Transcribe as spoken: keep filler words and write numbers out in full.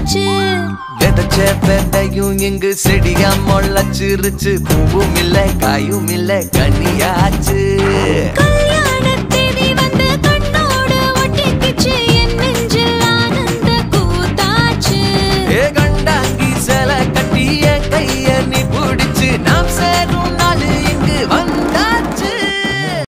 ஆச்சு. விதைச்ச விதையும் இங்கு செடியா முளைச்சிருச்சு. பூவும் இல்ல காயும் இல்ல கனியாச்சு.